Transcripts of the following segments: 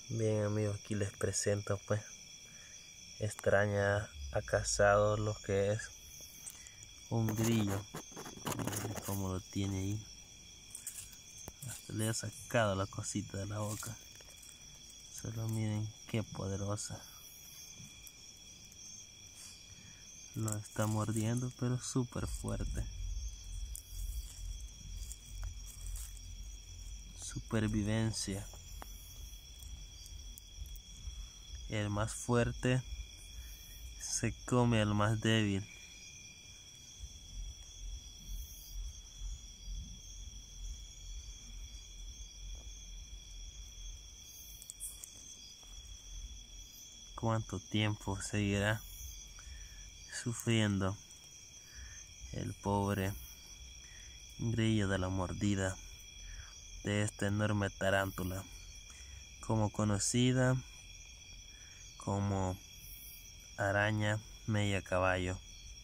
Bien amigos, aquí les presento pues esta araña ha cazado lo que es un grillo. Miren cómo lo tiene ahí, hasta le ha sacado la cosita de la boca. Solo miren qué poderosa. Lo está mordiendo pero súper fuerte. Supervivencia. El más fuerte se come al más débil. ¿Cuánto tiempo seguirá sufriendo el pobre grillo de la mordida de esta enorme tarántula, como conocida como araña media caballo?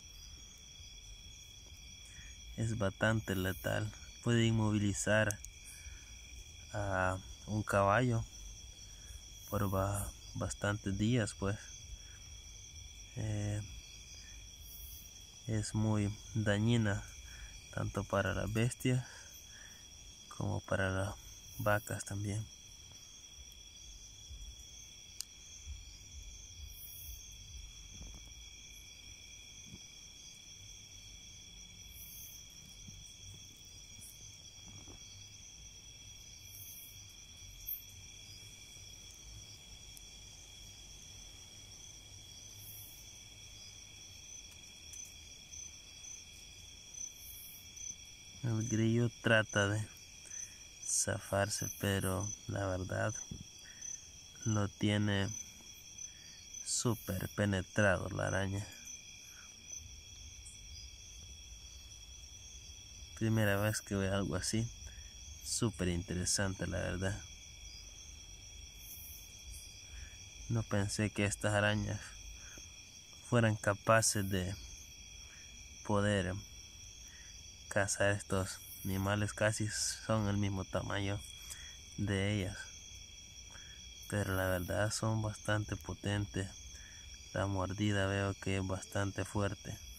Es bastante letal, puede inmovilizar a un caballo por bastantes días, pues es muy dañina tanto para las bestias como para las vacas también. El grillo trata de zafarse, pero la verdad lo tiene súper penetrado la araña. Primera vez que veo algo así, súper interesante la verdad. No pensé que estas arañas fueran capaces de poder cazar estos animales, casi son el mismo tamaño de ellas, pero la verdad son bastante potentes. La mordida veo que es bastante fuerte.